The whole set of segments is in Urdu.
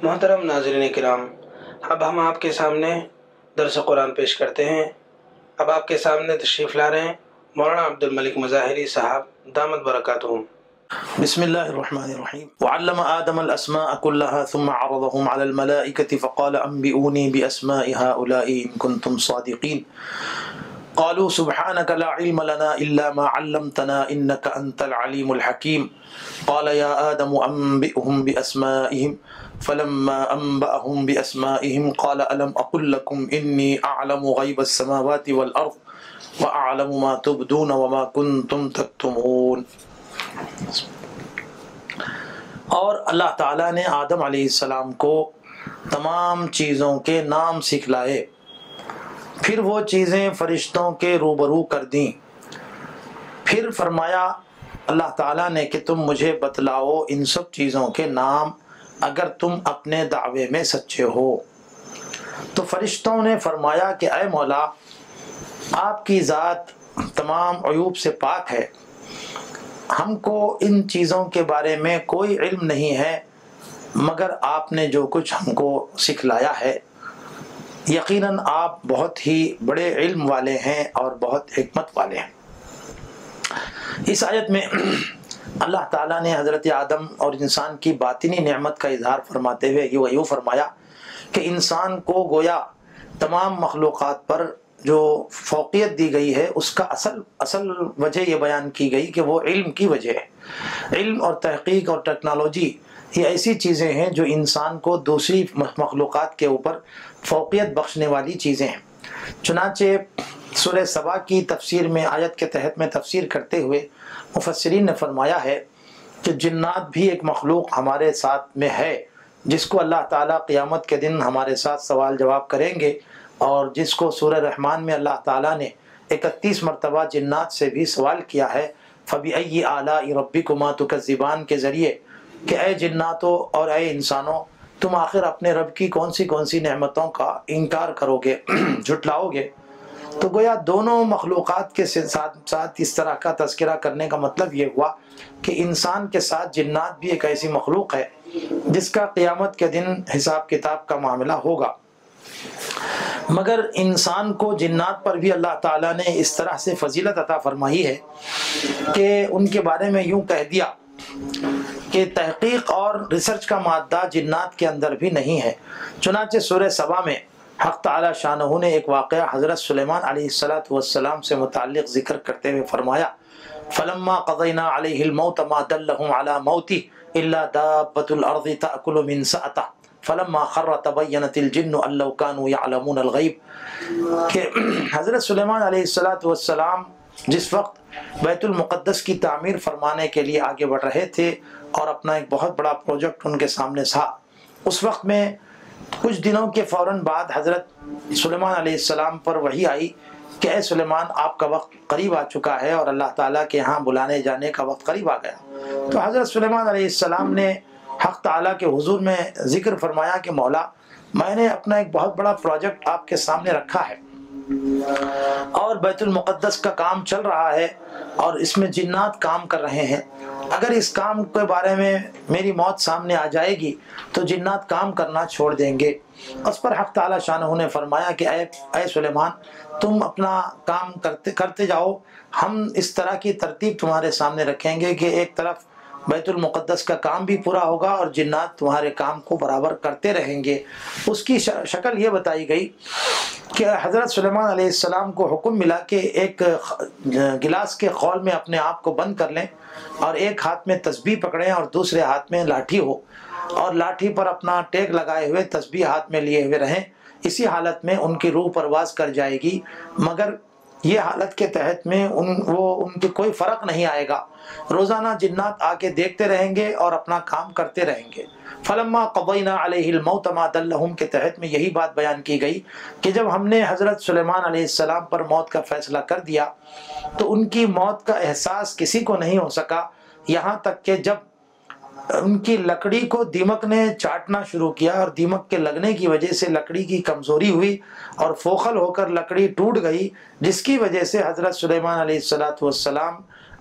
محترم ناظرین کرام، اب ہم آپ کے سامنے درس قرآن پیش کرتے ہیں۔ اب آپ کے سامنے تشریف لا رہے ہیں مولانا عبد الملک مظاہری صاحب دامت برکاتہم۔ بسم اللہ الرحمن الرحیم۔ وعلم آدم الاسماء كلها ثم عرضهم على الملائكة فقال انبئوني باسماء هؤلاء ان كنتم صادقين قالوا سبحانك لا علم لنا الا ما علمتنا انك انت العليم الحكيم قال يا آدم انبئهم باسمائهم فلما انبأهم باسمائهم قال الم اقل لكم اني اعلم غيب السماوات والارض واعلم ما تبدون وما كنتم تكتمون۔ اور اللہ تعالیٰ نے آدم علیہ السلام کو تمام چیزوں کے نام سکھلائے، پھر وہ چیزیں فرشتوں کے روبرو کر دیں، پھر فرمایا اللہ تعالیٰ نے کہ تم مجھے بتلاؤ ان سب چیزوں کے نام اگر تم اپنے دعوے میں سچے ہو۔ تو فرشتوں نے فرمایا کہ اے مولا، آپ کی ذات تمام عیوب سے پاک ہے، ہم کو ان چیزوں کے بارے میں کوئی علم نہیں ہے مگر آپ نے جو کچھ ہم کو سکھلایا ہے، یقیناً آپ بہت ہی بڑے علم والے ہیں اور بہت حکمت والے ہیں۔ اس آیت میں اللہ تعالیٰ نے حضرت آدم اور انسان کی باطنی نعمت کا اظہار فرماتے ہوئے یوں فرمایا کہ انسان کو گویا تمام مخلوقات پر جو فوقیت دی گئی ہے اس کا اصل وجہ یہ بیان کی گئی کہ وہ علم کی وجہ ہے۔ علم اور تحقیق اور ٹیکنالوجی یہ ایسی چیزیں ہیں جو انسان کو دوسری مخلوقات کے اوپر فوقیت بخشنے والی چیزیں ہیں۔ چنانچہ سورہ سبا کی تفسیر میں آیت کے تحت میں تفسیر کرتے ہوئے مفسرین نے فرمایا ہے کہ جنات بھی ایک مخلوق ہمارے ساتھ میں ہے جس کو اللہ تعالیٰ قیامت کے دن ہمارے ساتھ سوال جواب کریں گے، اور جس کو سورہ رحمان میں اللہ تعالیٰ نے 31 مرتبہ جنات سے بھی سوال کیا ہے، فَبِأَيِّ آلَاءِ رَبِّكُمَا تُكَذِّبَانِ کے ذریعے کہ اے جناتوں اور اے انسانوں، تم آخر اپنے رب کی کون سی نعمتوں کا انکار کرو گے، جھٹلاؤ گے۔ تو گویا دونوں مخلوقات کے ساتھ اس طرح کا تذکرہ کرنے کا مطلب یہ ہوا کہ انسان کے ساتھ جنات بھی ایک ایسی مخلوق ہے جس کا قیامت کے دن حساب کتاب کا معاملہ ہوگا۔ مگر انسان کو جنات پر بھی اللہ تعالیٰ نے اس طرح سے فضیلت عطا فرمائی ہے کہ ان کے بارے میں یوں کہہ دیا کہ تحقیق اور ریسرچ کا مادہ جنات کے اندر بھی نہیں ہے۔ چنانچہ سورہ سبا میں حق تعالی شانہ نے ایک واقعہ حضرت سلیمان علیہ السلام سے متعلق ذکر کرتے ہوئے فرمایا، فَلَمَّا قَضَيْنَا عَلَيْهِ الْمَوْتَ مَا دَلَّهُمْ عَلَى مَوْتِهِ إِلَّا دَابَّةُ الْأَرْضِ تَأْكُلُ مِنْ سَأَتَهِ فلما خر تبینت الجن ان لو كانوا يعلمون الغیب، کہ حضرت سلیمان علیہ السلام جس وقت بیت المقدس کی تعمیر فرمانے کے لیے آگے بڑھ رہے تھے اور اپنا ایک بہت بڑا پروجیکٹ ان کے سامنے تھا، اس وقت میں کچھ دنوں کے فوراً بعد حضرت سلیمان علیہ السلام پر وحی آئی کہ اے سلیمان، آپ کا وقت قریب آ چکا ہے اور اللہ تعالیٰ کے ہاں بلانے جانے کا وقت قریب آ گیا۔ تو حضرت سلیمان علیہ السلام نے حق تعالیٰ کے حضور میں ذکر فرمایا کہ مولا، میں نے اپنا ایک بہت بڑا پروجیکٹ آپ کے سامنے رکھا ہے اور بیت المقدس کا کام چل رہا ہے اور اس میں جنات کام کر رہے ہیں، اگر اس کام کے بارے میں میری موت سامنے آ جائے گی تو جنات کام کرنا چھوڑ دیں گے۔ اس پر حق تعالیٰ شانہ نے فرمایا کہ اے سلیمان، تم اپنا کام کرتے جاؤ، ہم اس طرح کی ترتیب تمہارے سامنے رکھیں گے کہ ایک طرف بیت المقدس کا کام بھی پورا ہوگا اور جنات تمہارے کام کو برابر کرتے رہیں گے۔ اس کی شکل یہ بتائی گئی کہ حضرت سلیمان علیہ السلام کو حکم ملا کہ ایک گلاس کے خول میں اپنے آپ کو بند کر لیں اور ایک ہاتھ میں تسبیح پکڑیں اور دوسرے ہاتھ میں لاٹھی ہو، اور لاٹھی پر اپنا ٹیک لگائے ہوئے تسبیح ہاتھ میں لیے ہوئے رہیں۔ اسی حالت میں ان کی روح پرواز کر جائے گی، مگر یہ حالت کے تحت میں ان کے کوئی فرق نہیں آئے گا، روزانہ جنات آ کے دیکھتے رہیں گے اور اپنا کام کرتے رہیں گے۔ فلما قضینا علیہ الموت ما دلہم کے تحت میں یہی بات بیان کی گئی کہ جب ہم نے حضرت سلیمان علیہ السلام پر موت کا فیصلہ کر دیا تو ان کی موت کا احساس کسی کو نہیں ہو سکا، یہاں تک کہ جب ان کی لکڑی کو دیمک نے چاٹنا شروع کیا اور دیمک کے لگنے کی وجہ سے لکڑی کی کمزوری ہوئی اور فوخل ہو کر لکڑی ٹوٹ گئی، جس کی وجہ سے حضرت سلیمان علیہ السلام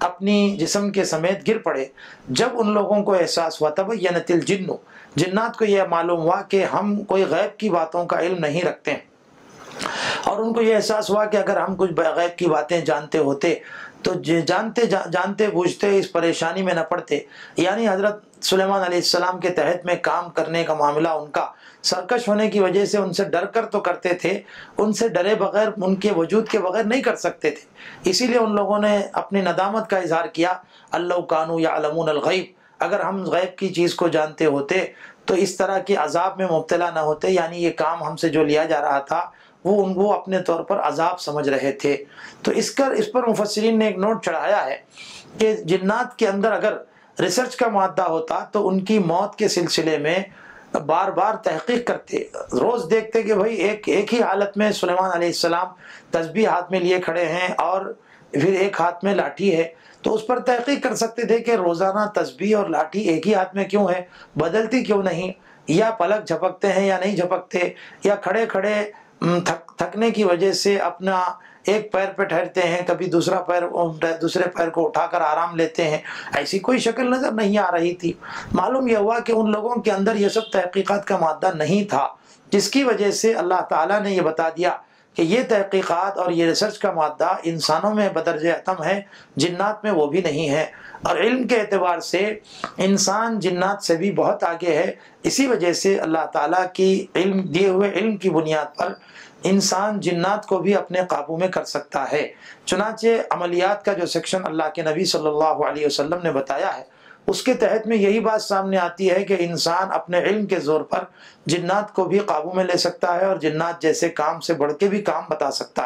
اپنی جسم کے سمیت گر پڑے۔ جب ان لوگوں کو احساس ہوا تبینت الجن، جنات کو یہ معلوم ہوا کہ ہم کوئی غیب کی باتوں کا علم نہیں رکھتے ہیں، اور ان کو یہ احساس ہوا کہ اگر ہم کچھ غیب کی باتیں جانتے ہوتے تو جانتے بوجھتے اس پریشانی میں نہ پڑتے۔ یعنی حضرت سلیمان علیہ السلام کے تحت میں کام کرنے کا معاملہ ان کا سرکش ہونے کی وجہ سے ان سے ڈر کر تو کرتے تھے، ان سے ڈرے بغیر، ان کے وجود کے بغیر نہیں کر سکتے تھے۔ اسی لیے ان لوگوں نے اپنی ندامت کا اظہار کیا، اللہ کانوا یعلمون الغیب، اگر ہم غیب کی چیز کو جانتے ہوتے تو اس طرح کے عذاب میں مبتلا نہ ہوتے۔ یعنی یہ کام ہم سے جو لیا جا رہا تھا وہ اپنے طور پر عذاب سمجھ رہے تھے۔ تو اس پر مفسرین نے ایک نوٹ چڑھایا ہے کہ جنات کے اندر اگر ریسرچ کا مادہ ہوتا تو ان کی موت کے سلسلے میں بار بار تحقیق کرتے، روز دیکھتے کہ بھئی ایک ہی حالت میں سلیمان علیہ السلام تسبیح ہاتھ میں لیے کھڑے ہیں اور پھر ایک ہاتھ میں لاٹھی ہے، تو اس پر تحقیق کر سکتے تھے کہ روزانہ تسبیح اور لاٹھی ایک ہی ہاتھ میں کیوں ہے، بدلتی کیوں نہیں، یا پلک جھپکتے ہیں یا نہیں جھپکتے، یا کھڑے کھڑے تھکنے کی وجہ سے اپنا ایک پیر پہ ٹھہرتے ہیں، کبھی دوسرے پیر کو اٹھا کر آرام لیتے ہیں، ایسی کوئی شکل نظر نہیں آ رہی تھی۔ معلوم یہ ہوا کہ ان لوگوں کے اندر یہ سب تحقیقات کا مادہ نہیں تھا، جس کی وجہ سے اللہ تعالیٰ نے یہ بتا دیا کہ یہ تحقیقات اور یہ ریسرچ کا مادہ انسانوں میں بدرجہ اتم ہے، جنات میں وہ بھی نہیں ہے، اور علم کے اعتبار سے انسان جنات سے بھی بہت آگے ہے۔ اسی وجہ سے اللہ تعالیٰ کی دیے ہوئے علم کی بنیاد پر انسان جنات کو بھی اپنے قابو میں کر سکتا ہے۔ چنانچہ عملیات کا جو سیکشن اللہ کے نبی صلی اللہ علیہ وسلم نے بتایا ہے، اس کے تحت میں یہی بات سامنے آتی ہے کہ انسان اپنے علم کے زور پر جنات کو بھی قابو میں لے سکتا ہے، اور جنات جیسے کام سے بڑھ کے بھی کام بتا سکتا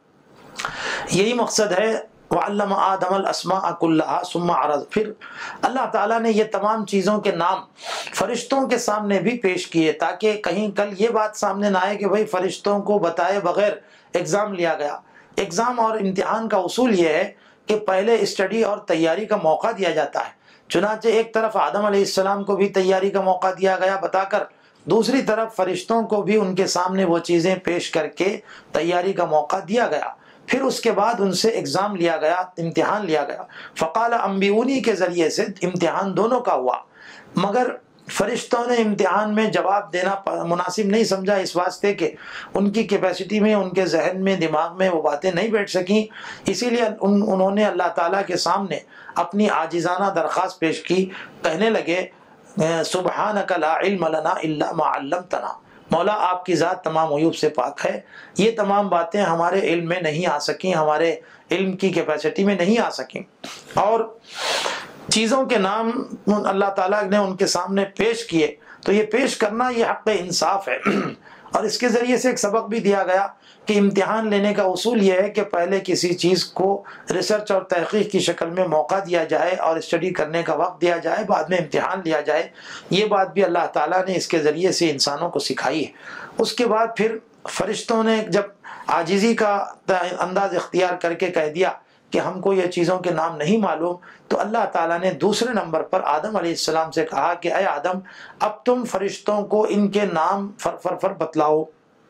ہے۔ یہی مقصد ہے وَعَلَّمَ آدَمَ الْأَسْمَاءَ كُلَّهَا ثُمَّ عَرَضَ، پھر اللہ تعالیٰ نے یہ تمام چیزوں کے نام فرشتوں کے سامنے بھی پیش کیے، تاکہ کہیں کل یہ بات سامنے نہ آئے کہ بھئی فرشتوں کو بتائے بغیر ایگزام لیا گیا۔ ایگزام اور امتحان کا اصول یہ ہے کہ پہلے اسٹڈی اور تیاری کا موقع دیا جاتا ہے۔ چنانچہ ایک طرف آدم علیہ السلام کو بھی تیاری کا موقع دیا گیا بتا کر، دوسری طرف فرشتوں کو بھی ان کے سامنے وہ چیزیں پیش کر کے تیاری کا موقع دیا گیا، پھر اس کے بعد ان سے ایگزام لیا گیا، امتحان لیا گیا۔ فقال انبئونی کے ذریعے سے امتحان دونوں کا ہوا، مگر فرشتوں نے امتحان میں جواب دینا مناسب نہیں سمجھا، اس واسطے کہ ان کی کیپیسٹی میں، ان کے ذہن میں، دماغ میں وہ باتیں نہیں بیٹھ سکیں۔ اسی لیے انہوں نے اللہ تعالیٰ کے سامنے اپنی عاجزانہ درخواست پیش کی، کہنے لگے سبحانک لا علم لنا الا ما علمتنا، مولا آپ کی ذات تمام عیوب سے پاک ہے، یہ تمام باتیں ہمارے علم میں نہیں آ سکیں، ہمارے علم کی کیپیسٹی میں نہیں آ سکیں۔ اور چیزوں کے نام اللہ تعالیٰ نے ان کے سامنے پیش کیے، تو یہ پیش کرنا یہ حق انصاف ہے۔ اور اس کے ذریعے سے ایک سبق بھی دیا گیا کہ امتحان لینے کا اصول یہ ہے کہ پہلے کسی چیز کو ریسرچ اور تحقیق کی شکل میں موقع دیا جائے اور اسٹڈی کرنے کا وقت دیا جائے، بعد میں امتحان لیا جائے۔ یہ بات بھی اللہ تعالیٰ نے اس کے ذریعے سے انسانوں کو سکھائی ہے۔ اس کے بعد پھر فرشتوں نے جب عاجزی کا انداز اختیار کر کے کہہ دیا کہ ہم کو یہ چیزوں کے نام نہیں معلوم، تو اللہ تعالیٰ نے دوسرے نمبر پر آدم علیہ السلام سے کہا کہ اے آدم، اب تم فرشتوں کو ان کے نام فر بتلاؤ۔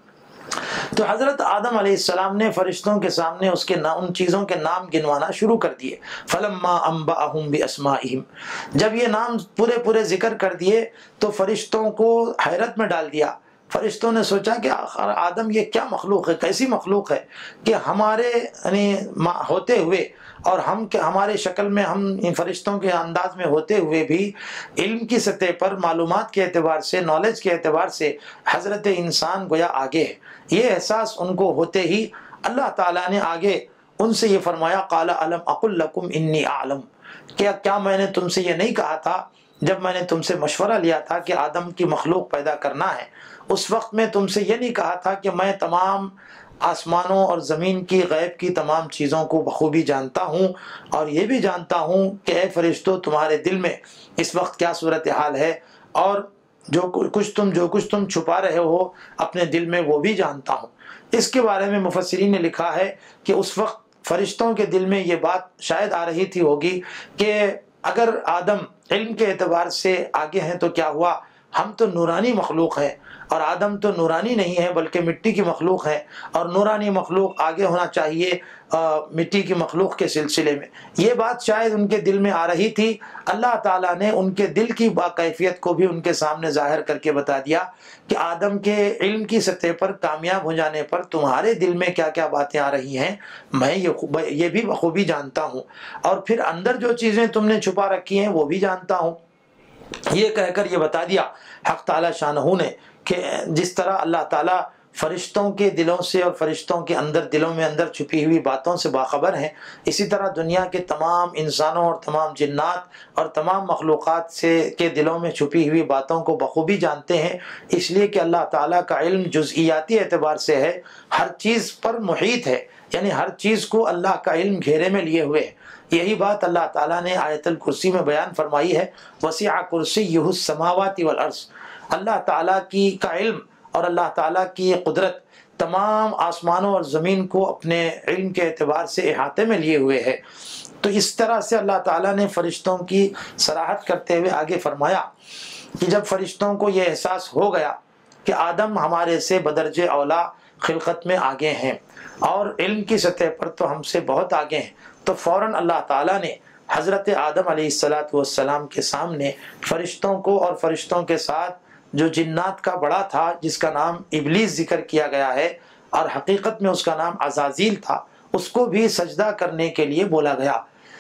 تو حضرت آدم علیہ السلام نے فرشتوں کے سامنے ان چیزوں کے نام گنوانا شروع کر دیے۔ فلما انبأهم باسمائهم، جب یہ نام پورے ذکر کر دیے تو فرشتوں کو حیرت میں ڈال دیا۔ فرشتوں نے سوچا کہ آخر آدم یہ کیا مخلوق ہے، کیسی مخلوق ہے کہ ہمارے ہوتے ہوئے اور ہمارے شکل میں، ہم فرشتوں کے انداز میں ہوتے ہوئے بھی علم کی سطح پر، معلومات کے اعتبار سے، نالج کے اعتبار سے حضرت انسان گویا آگے ہے۔ یہ احساس ان کو ہوتے ہی اللہ تعالیٰ نے آگے ان سے یہ فرمایا قال الم اقل لکم انی اعلم، کیا میں نے تم سے یہ نہیں کہا تھا جب میں نے تم سے مشورہ لیا تھا کہ آدم کی مخلوق پیدا کرنا ہے، اس وقت میں تم سے یہ نہیں کہا تھا کہ میں تمام آسمانوں اور زمین کی غیب کی تمام چیزوں کو بخوبی جانتا ہوں، اور یہ بھی جانتا ہوں کہ اے فرشتوں تمہارے دل میں اس وقت کیا صورتحال ہے، اور جو کچھ تم چھپا رہے ہو اپنے دل میں وہ بھی جانتا ہوں۔ اس کے بارے میں مفسرین نے لکھا ہے کہ اس وقت فرشتوں کے دل میں یہ بات شاید آ رہی تھی ہوگی کہ اگر آدم علم کے اعتبار سے آگے ہیں تو کیا ہوا، ہم تو نورانی مخلوق ہیں اور آدم تو نورانی نہیں ہے بلکہ مٹی کی مخلوق ہے، اور نورانی مخلوق آگے ہونا چاہیے مٹی کی مخلوق کے سلسلے میں۔ یہ بات شاید ان کے دل میں آ رہی تھی، اللہ تعالیٰ نے ان کے دل کی باکیفیت کو بھی ان کے سامنے ظاہر کر کے بتا دیا کہ آدم کے علم کی سطح پر کامیاب ہو جانے پر تمہارے دل میں کیا کیا باتیں آ رہی ہیں میں یہ بھی بخوبی جانتا ہوں، اور پھر اندر جو چیزیں تم نے چھپا رکھی ہیں وہ بھی جانتا ہوں۔ یہ کہہ کر یہ بتا دیا حق تعالی شانہ نے کہ جس طرح اللہ تعالیٰ فرشتوں کے دلوں سے اور فرشتوں کے دلوں میں اندر چھپی ہوئی باتوں سے باخبر ہیں، اسی طرح دنیا کے تمام انسانوں اور تمام جنات اور تمام مخلوقات کے دلوں میں چھپی ہوئی باتوں کو بخوبی جانتے ہیں، اس لیے کہ اللہ تعالیٰ کا علم جزئیاتی اعتبار سے ہے، ہر چیز پر محیط ہے، یعنی ہر چیز کو اللہ کا علم گھیرے میں لیے ہوئے ہے۔ یہی بات اللہ تعالیٰ نے آیت الکرسی میں بیان فرمائی ہے، وسع کرسیہ السماوات والارض۔ اللہ تعالیٰ کا علم اور اللہ تعالیٰ کی قدرت تمام آسمانوں اور زمین کو اپنے علم کے اعتبار سے احاطے میں لیے ہوئے ہے۔ تو اس طرح سے اللہ تعالیٰ نے فرشتوں کی صراحت کرتے ہوئے آگے فرمایا کہ جب فرشتوں کو یہ احساس ہو گیا کہ آدم ہمارے سے بدرجہ اولا خلقت میں آگے ہیں اور علم کی سطح پر تو ہم سے بہت آگے ہیں، تو فوراً اللہ تعالیٰ نے حضرت آدم علیہ السلام کے سامنے فرشتوں کو اور فرشتوں کے ساتھ جو جنات کا بڑا تھا جس کا نام ابلیس ذکر کیا گیا ہے اور حقیقت میں اس کا نام عزازیل تھا، اس کو بھی سجدہ کرنے کے لیے بولا گیا۔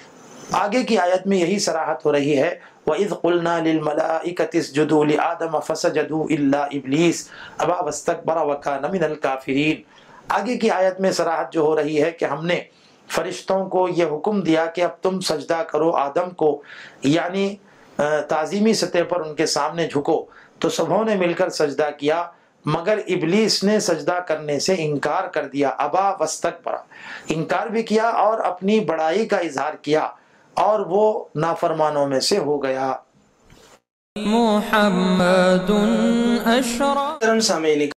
آگے کی آیت میں یہی صراحت ہو رہی ہے، وَإِذْ قُلْنَا لِلْمَلَائِكَةِ اسْجُدُوا لِآدَمَ فَسَجَدُوا إِلَّا إِبْلِيسَ أَبَى وَاسْتَكْبَرَ وَكَانَ مِنَ الْكَافِرِينَ۔ آگے کی آیت میں صراحت جو ہو رہی ہے کہ ہم نے فرشتوں کو یہ حکم دیا کہ اب تم سجدہ کرو آدم کو، یعنی تعظیمی سطح پر ان کے سامنے جھکو، تو سبھوں نے مل کر سجدہ کیا مگر ابلیس نے سجدہ کرنے سے انکار کر دیا، ابا واستکبر، انکار بھی کیا اور اپنی بڑائی کا اظہار کیا اور وہ نافرمانوں میں سے ہو گیا۔ محمد اشرف